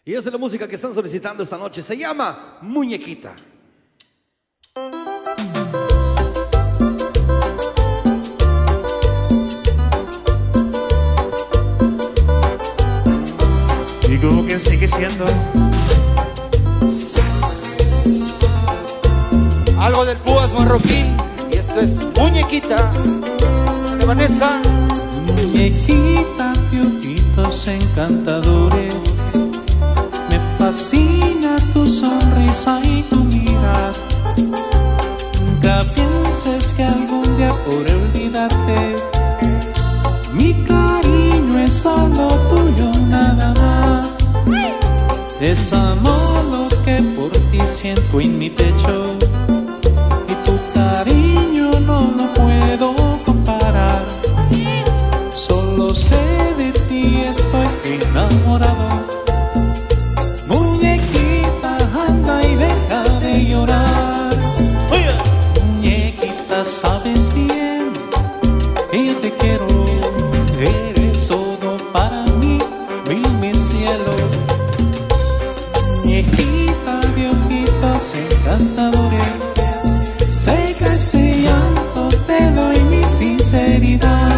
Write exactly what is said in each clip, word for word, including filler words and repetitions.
Y esa es la música que están solicitando esta noche. Se llama Muñequita. Y como que sigue siendo ¡Sas! Algo del Púas Marroquín. Y esto es Muñequita de Vanessa. Muñequita de ojitos encantadores, me fascina tu sonrisa y tu mirada. Nunca pienses que algún día podré olvidarte. Mi cariño es solo tuyo nada más. Es amor lo que por ti siento en mi pecho, y tu cariño no lo puedo comparar. Solo sé de ti, estoy enamorado. Muñequita, anda y deja de llorar. Oye. Muñequita, sabes bien que yo te quiero. Eres todo para mí, mi cielo. Muñequita de ojitos encantadores, seca ese llanto, te doy mi sinceridad.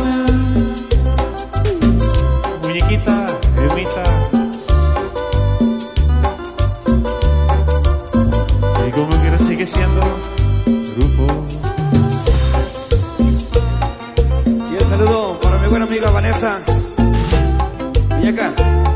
Muñequita, Evita. Y como quiera sigue siendo Grupo Sas. Y el saludo para mi buena amiga Vanessa. Muñeca.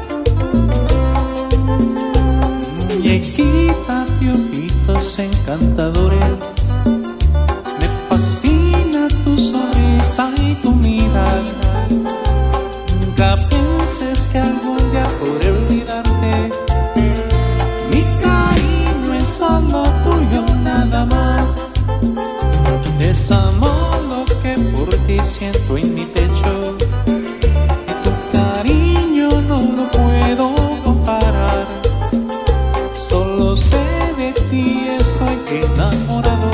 Muñequita de ojitos encantadores, me fascina tu sonrisa y tu mirada. Nunca pienses que algún día podré olvidarte. Mi cariño es solo tuyo nada más. Es amor lo que por ti siento en mi pecho, y tu cariño no lo puedo comparar. Solo sé de ti, estoy enamorado.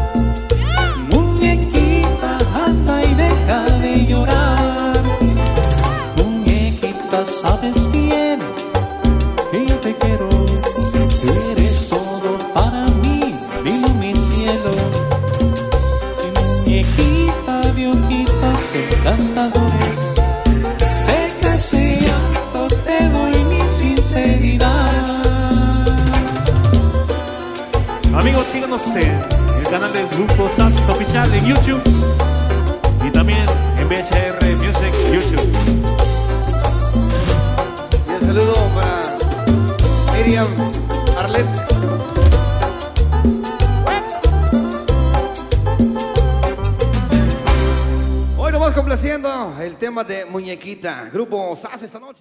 Muñequita, anda y deja de llorar. Muñequita, sabes bien que yo te quiero. Eres todo para mí, mi cielo. Muñequita de ojitos encantadores, seca ese llanto, te doy mi sinceridad. Amigos, síganos en el canal del Grupo Sas Oficial en YouTube y también en V H R Music YouTube. Y el saludo para Miriam Arlet. Hoy nos vamos complaciendo el tema de Muñequita. Grupo Sas esta noche.